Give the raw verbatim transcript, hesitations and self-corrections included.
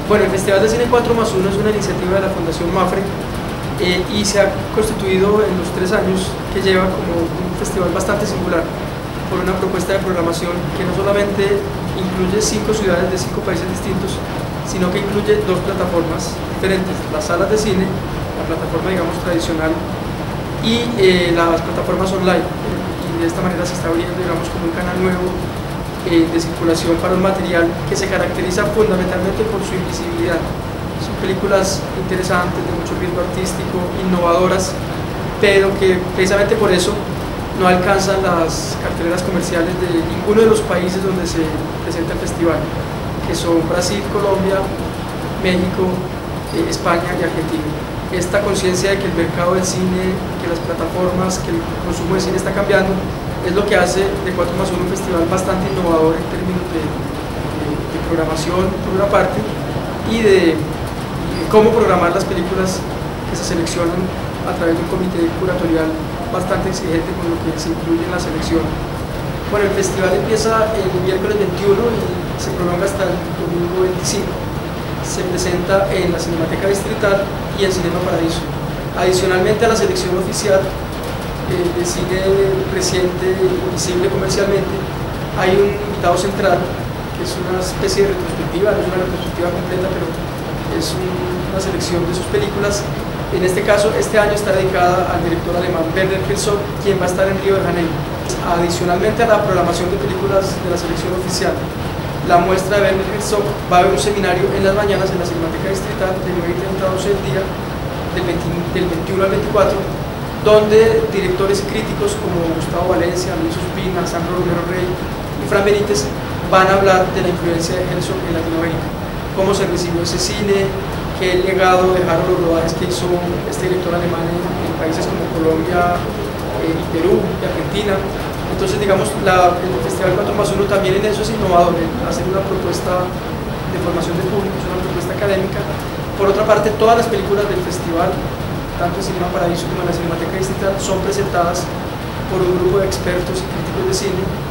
Bueno, el Festival de Cine cuatro más uno es una iniciativa de la Fundación MAFRE eh, y se ha constituido en los tres años que lleva como un festival bastante singular por una propuesta de programación que no solamente incluye cinco ciudades de cinco países distintos, sino que incluye dos plataformas diferentes, las salas de cine, la plataforma digamos tradicional y eh, las plataformas online, y de esta manera se está abriendo digamos como un canal nuevo eh, de circulación para un material que se caracteriza fundamentalmente por su invisibilidad. Son películas interesantes, de mucho riesgo artístico, innovadoras, pero que precisamente por eso no alcanzan las carteleras comerciales de ninguno de los países donde se presenta el festival, que son Brasil, Colombia, México, eh, España y Argentina. Esta conciencia de que el mercado del cine, que las plataformas, que el consumo de cine está cambiando, es lo que hace de cuatro más uno un festival bastante innovador en términos de, de, de programación, por una parte, y de, de cómo programar las películas que se seleccionan a través de un comité curatorial bastante exigente con lo que se incluye en la selección. Bueno, el festival empieza el miércoles veintiuno y se prolonga hasta el domingo veinticinco. Se presenta en la Cinemateca Distrital y en Cinema Paradiso. Adicionalmente a la selección oficial eh, de cine reciente y visible comercialmente, hay un invitado central que es una especie de retrospectiva, no es una retrospectiva completa, pero es un, una selección de sus películas. En este caso, este año está dedicada al director alemán Werner Herzog, quien va a estar en Río de Janeiro. Adicionalmente a la programación de películas de la selección oficial, la muestra de Werner Herzog, va a haber un seminario en las mañanas en la Cinemateca Distrital de nueve y treinta a doce del día, del, veinte, del veintiuno al veinticuatro, donde directores y críticos como Gustavo Valencia, Luis Ospina, Sandro Romero Rey y Fran Benítez van a hablar de la influencia de Herzog en Latinoamérica, cómo se recibió ese cine, qué legado dejaron los rodajes que hizo este director alemán en, en países como Colombia, eh, y Perú y Argentina. Entonces, digamos, la, el Festival cuatro más uno también en eso es innovador, en hacer una propuesta de formación de público, es una propuesta académica. Por otra parte, todas las películas del festival, tanto en Cinema Paradiso como en la Cinemateca Distrital, son presentadas por un grupo de expertos y críticos de cine